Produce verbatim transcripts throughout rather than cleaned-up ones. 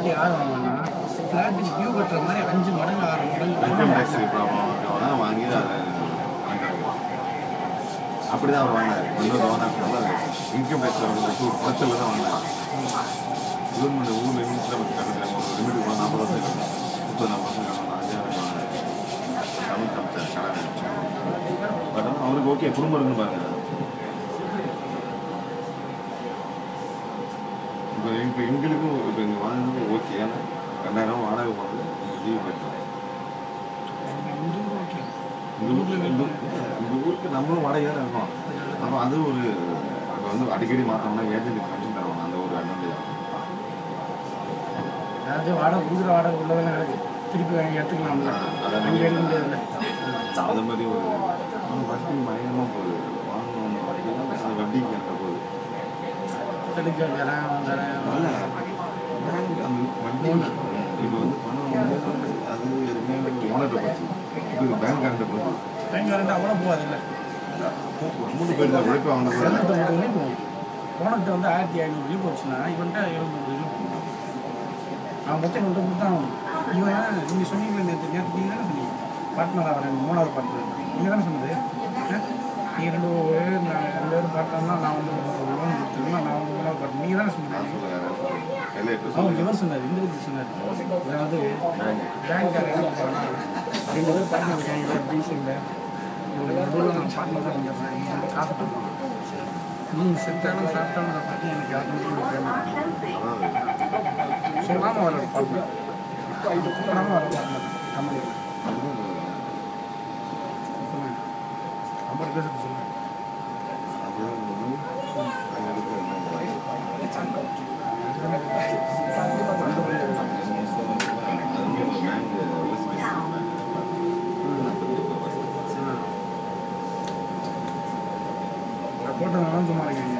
Flat யார் வாங்கினா flat view கட்டுற மாதிரி அஞ்சு மடங்கு ஆறு மடங்கு வாங்கி அப்படிதான் அவர் வாங்கினார். இன்னொரு ஓனர் இன்கம் டேக்ஸ் வரவங்களுக்கு ஒரு பத்தில் தான் வாங்கினார். கவர்மெண்ட் ஊரில் லிமிட்ஸில் பற்றி கட்டுறாங்க. ஒரு லிமிட்டுக்கு போனால் நாற்பது வருஷம் கட்டணும், முப்பது நாற்பது வருஷம் கட்டணும். அஞ்சாயிரம் வாங்கினார். தமிழ் காமிச்சார் கடை. பட் ஆனால் அவருக்கு ஓகே குடும்பம் இருக்குன்னு பாருங்க. இப்போ இப்போ எங்களுக்கும் இப்போ இங்கே வாங்கினது ஓகே. ஏன்னா ரெண்டாயிரம் வாடகை போனது லீவ் போயிட்டோம். இந்த ஊருக்கு நம்மளும் வாடகையாக இருக்கோம். அப்போ அது ஒரு இப்போ வந்து அடிக்கடி மாற்றோம்னா ஏஜென்ட் கமிஷன் தருவாங்க. அந்த ஒரு அட்வான்டேஜ். அதாவது வாடகை கொடுக்குற வாடகை உள்ளதெல்லாம் கிடக்கு திருப்பி வாங்கி எடுத்துக்கலாம்ல. அங்கே எடுக்க முடியாதுல்ல. அது மாதிரி ஒரு வட்டி பயங்கரமாக போகுது. வாங்கணும் அது வட்டிக்கு எனக்கு போகுது. எடுக்க தரேன் தரேன் பேங்க் அந்த வட்டி இப்போ வந்து பணம் வந்து அது எதுவுமே ஓனர்கிட்ட போச்சு. இப்போ பேங்க் கரண்ட்டை போகுது. பேங்க் கரண்ட் அவ்வளோ போகாது இல்லை. மூணு பேர் தான் உழைப்பு வாங்கினது. எழுநூத்தம்பது போகும். ஓனர்கிட்ட வந்து ஆயிரத்தி ஐநூறு போச்சுன்னா இவன்ட்ட எழுநூறு அவன் மொத்தம் கொண்டு கொடுத்தா இவன் நீங்கள் சொன்னீங்களே நேற்று நேற்று நீங்கள் தானே சொன்னீங்க பார்ட்னராக வரேன் மூணாவது பார்ட்னர் நீங்கள் தானே சொன்னது. நீங்கள் ரெண்டு பேர் நான் ரெண்டு பேரும் பார்ட்னர்னா நான் வந்து லோன் கொடுத்துருந்தேன். நான் வந்து மூணாவது பார்ட்னர் நீங்கள் தானே சொன்னீங்க. அவன் இவர் சொன்னார் இந்திரஜி சொன்னார். அதாவது பேங்க் ரெண்டு பேர் பார்ட்னர் இருக்காங்க பீசிங்கில் இவ்வளோ நான் பார்ட்னர் தான் வந்துடுறேன் காசு கொடுக்குறேன். நீ செத்தாலும் சாப்பிட்டாலும் அதை பற்றி எனக்கு ஆட்டோமேட்டிக் பேமெண்ட் சொல்லாமல் வர பார்ட்னர் சொல்லாமல் வர பார்ட்னர் கம்பெனி சொல்லுங்கள் ஐம்பது பேருக்கு சொல்லுங்கள். போட்டதுனால சும்மா இருக்கீங்க.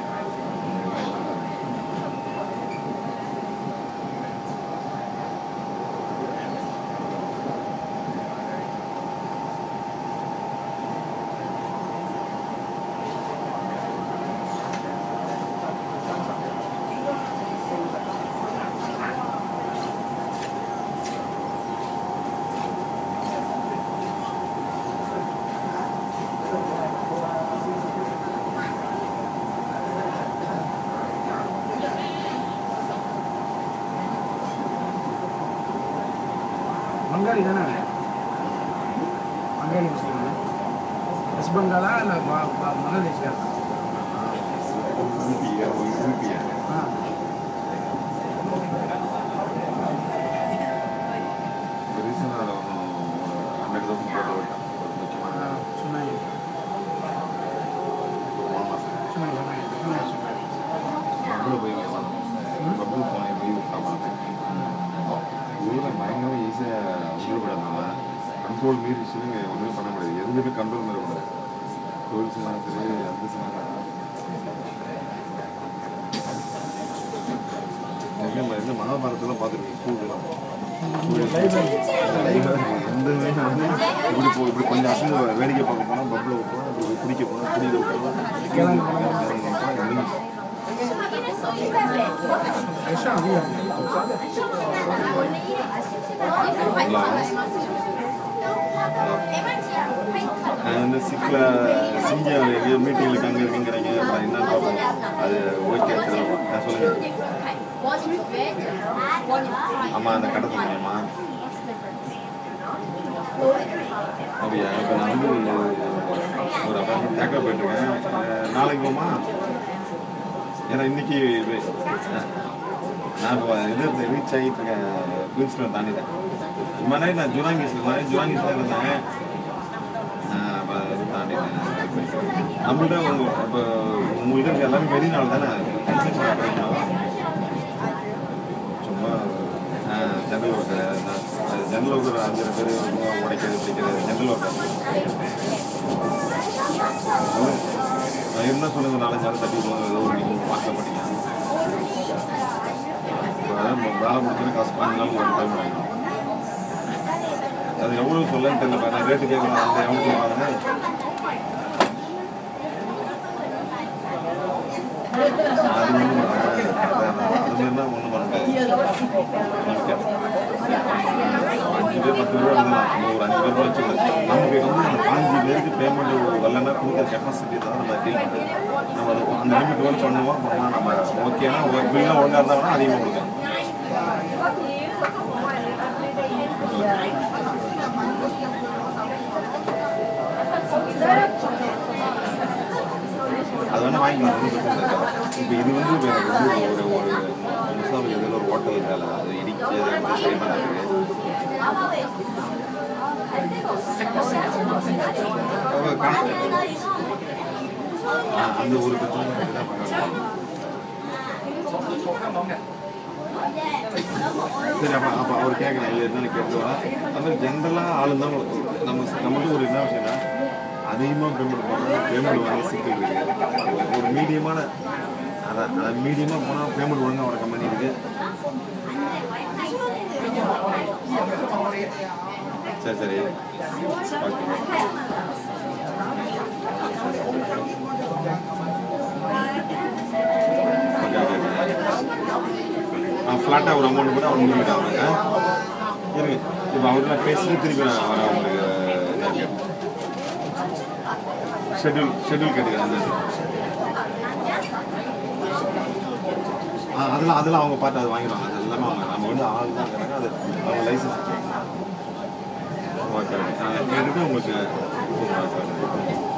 बंगाली தானே बंगाली मुस्लिम வெஸ்ட் பெங்காலா இல்லை பங்களாதேஷா? ஆ சொன்னாங்க ஊரில் பயங்கரமாக ஈஸியாக உருவப்படாதனால கண்ட்ரோல் மீறி சொல்லுங்க ஒன்றுமே பண்ண முடியாது. எதுவுமே கண்ட்ரோல் மீறக்கூடாது. கோவில் சொன்னாலும் சரி அந்த சொன்னாலும் எந்த மகாபாரதெல்லாம் பார்த்துருக்கேன். ஸ்கூல்லாம் எந்த வந்து இப்படி போ இப்படி கொஞ்சம் அசந்து வேடிக்கை பார்க்க போனால் பப்பில் வைப்போம், இப்படி குடிக்க போனால் குடியில் வைப்போம். வந்து சிக்கில் செஞ்ச எங்கேயோ மீட்டிங்களுக்கு அங்கே இருக்குங்கிறீங்க. அப்புறம் என்ன பார்ப்போம் அது ஓகே நான் சொல்லுங்கள். ஆமாம் அந்த கடை சொன்னீங்கம்மா அப்படியா? இப்போ நான் வந்து ஒரு அப்பா தேக்க போயிட்டுருக்கேன். நாளைக்கு போமா? ஏன்னா இன்னைக்கு நான் இப்போ இது ரீச் ஆகிட்டு இருக்கேன். குயின்ஸ்லாண்ட் தாண்டிட்டேன். இம்மா நேரம் நான் ஜுராங்கீஸில் மாதிரி ஜுராங்கீஸில் இருந்தேன். இப்போ இது தாண்டிட்டேன். நம்மள்ட்ட உங்கள் இப்போ உங்கள் இதுக்கு எல்லாமே வெளிநாள் தானே சும்மா ஜென்ரல் ஒர்க்கர். ஜென்ரல் ஒர்க்கர் அஞ்சு பேர் உடைக்கிறது பிடிக்கிறது ஜென்ரல் ஒர்க்கர். நான் என்ன சொல்லுங்க நாலஞ்சு நாள் தட்டி போங்க ஏதோ ஒரு நீங்கள் பார்க்க மாட்டீங்க. வேலை முடிச்சுன்னு காசு பாஞ்சு நாள் ஒரு டைம் வாங்கிடும். அது எவ்வளோ சொல்லன்னு தெரியல. நான் ரேட்டு கேட்கணும். அந்த எவ்வளோ சொல்லுவாங்க அது ஒன்றும் அது மாதிரினா ஒன்றும் பண்ண முடியாது. பேர் பத்து ரூபா எழுதலாம், நம்ம ஒரு அஞ்சு பேர் வச்சுக்கலாம். நமக்கு வந்து அந்த பாஞ்சு பேருக்கு பேமெண்ட் வரலன்னா கொடுக்குற கெப்பாசிட்டி தான் நம்ம டீல் பண்ணுறது. நம்ம அது அந்த லிமிட் ஒர்க் பண்ணுவோம், பண்ணால் நம்ம ஓகேனா பில்லாம் ஒழுங்காக இருந்தாங்கன்னா அதிகமாக கொடுக்கலாம். அது வேணால் வாங்கிக்கலாம், ஒன்றும் பிரச்சனை இருக்காது. இப்போ இது வந்து ஒரு ஒரு முஸ்லாம் இதில் ஒரு ஹோட்டல் இருக்காது, அது இடிச்சு அதை சரி பண்ணாது. அந்த ஒரு பிரச்சனை தான் பண்ணலாம். சரி, அப்போ அப்போ அவர் கேட்குறேன் இல்லை என்னன்னு கேட்டு வரேன். அது மாதிரி ஜென்ரலாக ஆள் இருந்தாலும் நம்ம நம்மளுக்கு ஒரு என்ன விஷயம்னா அதிகமாக பேமெண்ட் போனால் பேமெண்ட் வாங்க சிக்கல் இருக்குது. ஒரு மீடியமான அதான் அதை மீடியமாக போனால் பேமெண்ட் ஒழுங்காக வர கம்பெனி இருக்குது. சரி சரி ஓகே. ஓகே ஓகே நான் ஃப்ளாட்டாக ஒரு அமௌண்ட் கூட அவங்க லிமிட் ஆகுறாங்க. இருங்க, இப்போ அவர்கிட்ட பேசிட்டு திருப்பி நான் வரேன். அவங்களுக்கு இதாக கேட்பேன், ஷெட்யூல் ஷெட்யூல் கேட்டுக்கிறேன். ஆ அதெல்லாம் அதெல்லாம் அவங்க பார்த்து அது வாங்கிடுவாங்க. அது எல்லாமே அவங்க நம்ம வந்து ஆள் தான் இருக்கிறாங்க, அது அவங்க லைசன்ஸ் ஓகே கேட்டுட்டு உங்களுக்கு